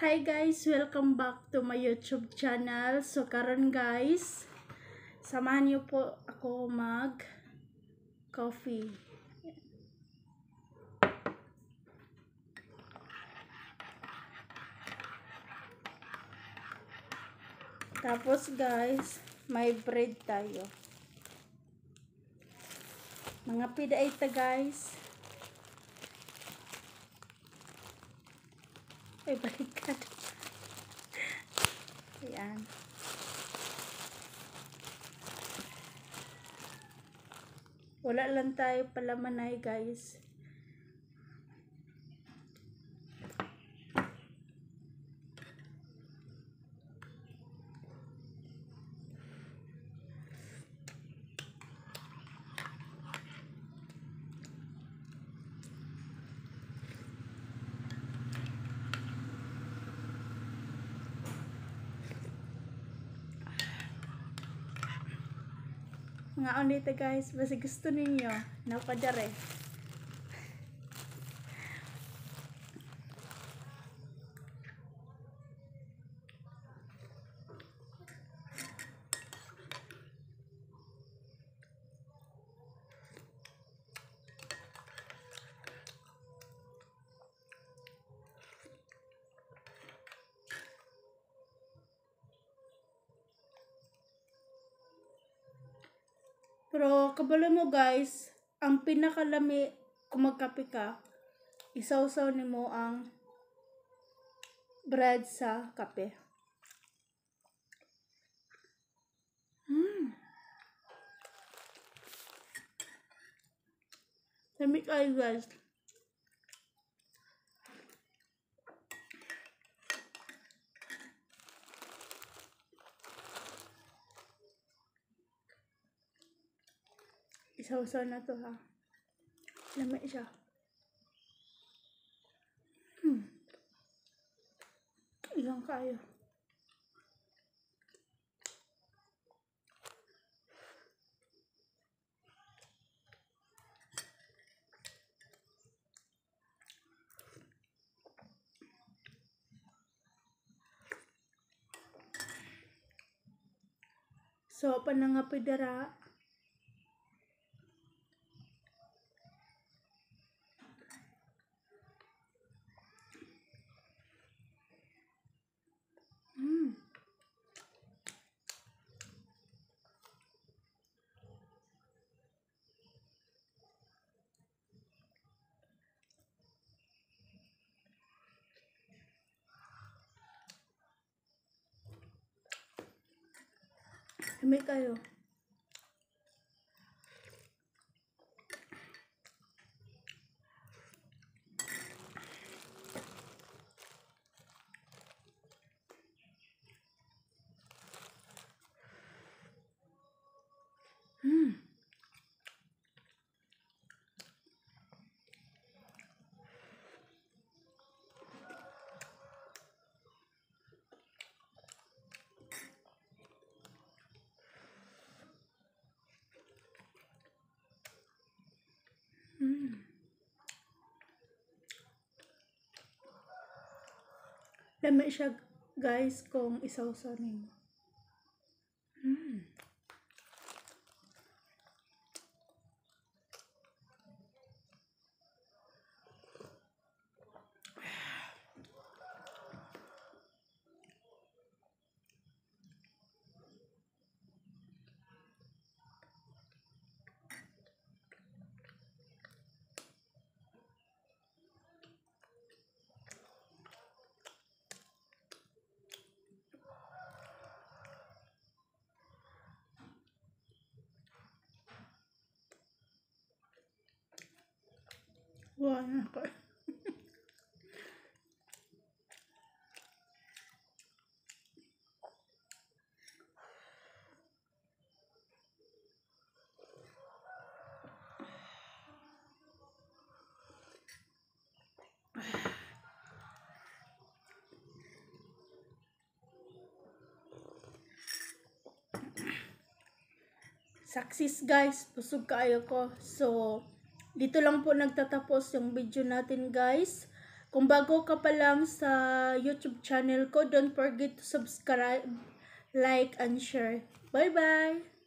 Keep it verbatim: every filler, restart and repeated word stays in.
Hi guys, welcome back to my YouTube channel. So karon guys, samahan niyo po ako mag coffee. Tapos guys, may bread tayo. Mga pida ita guys. Ay, balikan. Ayan. Wala lang tayo palamanay guys. Mga onita guys, basta gusto ninyo, napadare. Pero kabalo mo guys, ang pinakalami kung magkape ka, isawsaw nimo ang bread sa kape. Hmm. Lami kayo guys. Isawsaw na to ha. Lami siya. Hmm. Ilang kayo. So, panangapidara. Hmm. Lami kayo. Hmm. Hmm. Lami siya guys kung isawsaw nimo. Hmm. Wala na ko. Success guys, busog kaayo ko. So, dito lang po nagtatapos yung video natin guys. Kung bago ka pa lang sa YouTube channel ko, don't forget to subscribe, like, and share. Bye-bye!